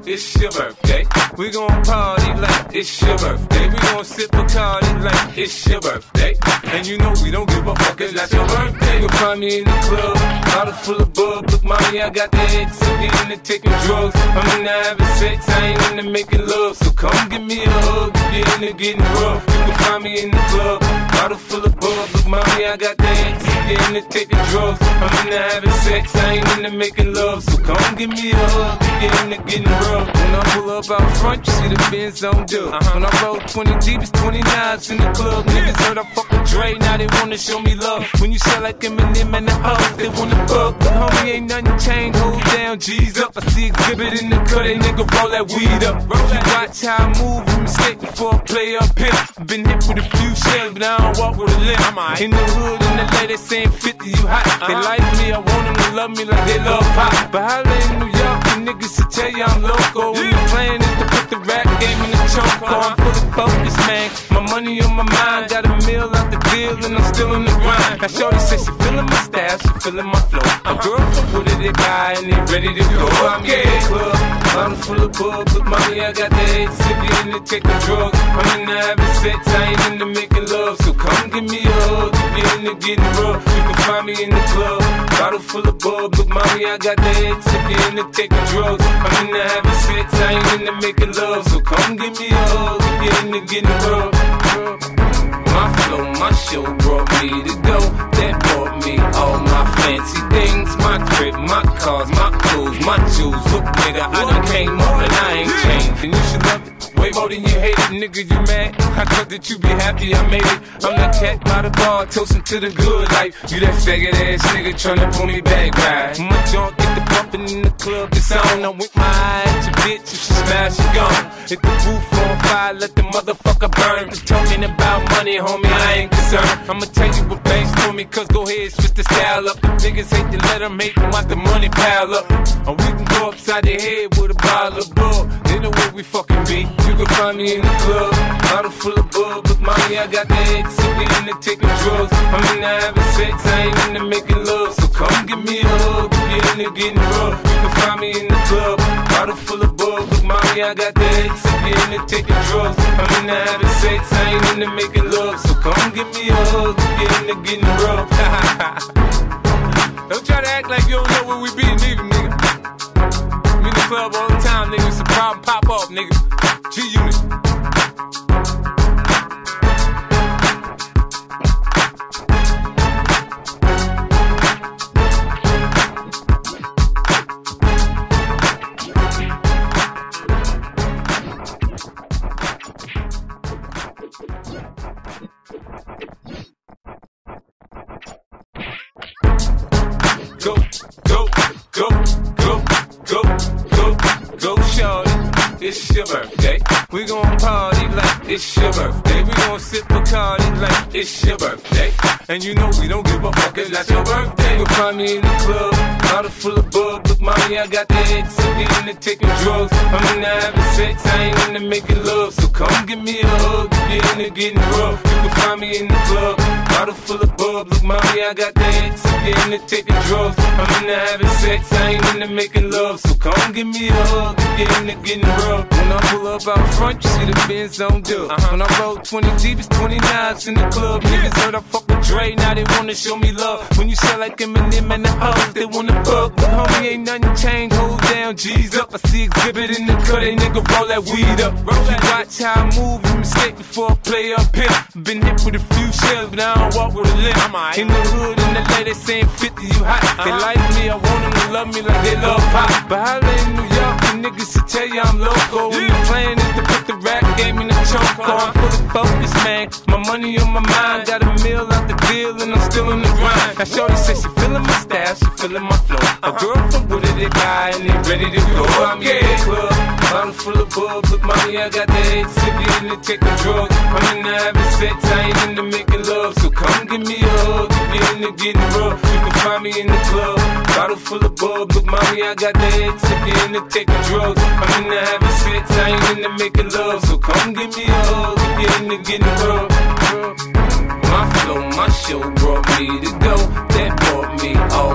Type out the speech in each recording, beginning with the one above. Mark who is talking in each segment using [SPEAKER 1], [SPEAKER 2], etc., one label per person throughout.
[SPEAKER 1] it's your birthday. We gon' party like it's your birthday. We gon' sip Bacardi like it's your birthday. And you know we don't give a fuck, it's not your birthday. You'll find me in the club, bottle full of bub. Look, mommy, I got the X, I'm into taking drugs. I'm into having sex, I ain't into making love. So come give me a hug if you're into getting rough. You can find me in the club, bottle full of bub. Look, mommy, I got the X, I'm into taking drugs. I'm into having sex, I ain't into making love. So come give me a hug if you're into getting rough. When I pull up out front, you see the Benz on dub. When I roll 20 deep, it's 29s in the club. Niggas heard I fuck with Dre, now they wanna show me love. When you sell like Eminem and the O's, they wanna fuck. But homie, ain't nothing changed, hold down, G's up. I see exhibit in the cut, they nigga roll that weed up. You watch how I move, you mistake before I play up here. Been hit with a few shells, but I don't walk with a limp. In the hood, in the lady saying 50, you hot. They like me, I want them to love me like they love pop. But holla in New York, the niggas to tell you I'm loco. When the plan is to put the rap game in the choke. I'm fully focused, man. My money on my mind, got a meal out the deal, and I'm still in the grind. Now shorty says she feeling my style, she feeling my flow. A girl from Wooded, they buy, and they ready to go. I'm in the club, bottle full of bub. Look, mommy, I got the head, sippy into taking drugs. I'm into having sex, I ain't into making love. So come give me a hug if you're into getting rough. You can find me in the club, bottle full of bub. Look, mommy, I got the head, sippy into taking drugs. I'm into having sex, I ain't into making love. So come give me a hug if you're into getting rough. My flow, my show brought me to go. That brought me all my fancy things. My crib, my cars, my clothes, my jewels. Look, nigga, I done came up and I ain't changed. And you should love it way more than you hate it, nigga, you mad? I thought that you be happy I made it. I'm that cat by the bar, toasting to the good life. You that faggot ass nigga tryna pull me back, right? My junk get the bumpin' in the club, it's on. I'm with my eye at your bitch, if she smash, she gone. Hit the roof on fire, let the motherfucker burn. Just talking about money, homie, I ain't concerned. I'ma tell you what banks for me, cause go ahead, switch the style up. The niggas hate to let them hate them, watch the money pile up. Or we can go upside their head with a bottle of bug. They know where we fucking be. You can find me in the club, bottle full of bub. Look, mommy, I got the X, sippy into taking drugs. I'm into having sex, I ain't into making love. So come give me a hug if you're into getting rough. You can find me in the club, bottle full of bub. Look, mommy, I got the X, sippy into taking drugs. I'm into having sex, I ain't into making love. So come give me a hug if you're into getting rough. Don't try to act like you don't know where we be, nigga, nigga. We in the club all the time, nigga. It's a problem, pop off, nigga. G-Unit. Go, go, go, go, go, go, go, shorty. It's your birthday. We gon' party like it's your birthday. We gon' sip Bacardi like it's your birthday. And you know we don't give a fuck, it's not your birthday. You'll find me in the club, bottle full of bub. Look, mommy, I got the X, I'm into taking drugs. I'm into having sex, I ain't into making love. So come give me a hug if you're into getting rough. You can find me in the club, bottle full of bub. Look, mommy, I got the X, I'm into taking drugs. I'm into having sex, I ain't into making love. So come give me a hug if you're into getting rough. When I pull up out front, you see the Benz on dub. When I roll 20 deep, it's 29s in the club. Niggas heard I fuck with Dre, now they wanna show me love. When you sell like Eminem and the O's, they wanna fuck. But homie, ain't nothing changed, hold down, G's up. I see exhibit in the cut, they nigga roll that weed up. You watch how I move, you mistake before I play up here. Been hit with a few shells, but I don't walk with a limp. In the hood, in the lady saying 50, you hot. They like me, I want them to love me like they love pop. But holla in New York, the niggas to tell you I'm loco. When the plan is to put the rap game in the choke. I'm fully focused, man. My money on my mind, got a meal out the deal, and I'm still in the grind. Now shorty says she feeling my style, she feeling my flow. A girl from Wooded, they buy, and they ready to go. I'm in the club, bottle full of bub. Look, mommy, I got the head, sippy into taking drugs. I'm into having sex, I ain't into making love. So come give me a hug if you're into getting rough. You can find me in the club, bottle full of bub. Look, mommy, I got the head, sippy into taking drugs. I'm into having sex, I ain't into making love. So come give me a hug if you're into getting rough. My flow, my show brought me to go. That brought me all my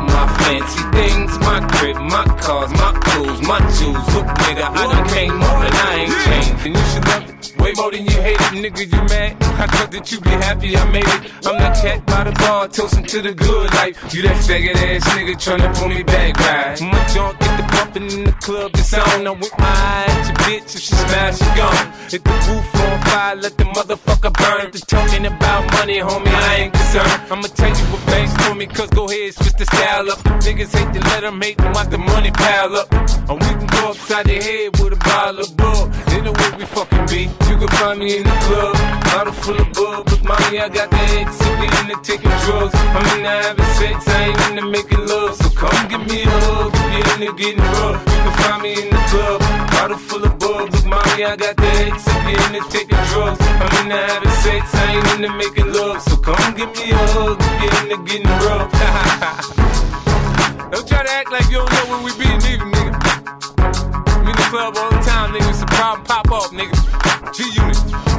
[SPEAKER 1] fancy things, my crib, my cars, my clothes, my jewels. Look, nigga, I done came up and I ain't changed. And you should love it way more than you hate it, nigga. You mad? I thought that you be happy I made it. I'm that cat by the bar, toasting to the good life. You that faggot ass nigga tryna pull me back, right? My junk get the bumpin' in the club, it's on. I'm with my eye at your bitch, if she smash, she gone. Hit the roof on fire, let the motherfucker burn. If they're talking about money, homie, I ain't concerned. I'ma tell you what banks told me, cause go ahead, switch the style up. Niggas hate to let them hate them, watch the money pile up. Or we can go upside the head with a bottle of bull. They know where we fucking be. You can find me in the club, bottle full of bug. But mommy, I got the head, simply into taking drugs. I'm into having sex, I ain't into making love. So come give me a hug, get into getting rough. You can find me in the club, bottle full of bug. But mommy, I got the head, simply into taking drugs. I'm into having sex, I ain't into making love. So come give me a hug, get into getting rough. Don't try to act like you don't know where we be, nigga. I'm in the club all the time, nigga. It's a problem, pop up, nigga. G-Unit.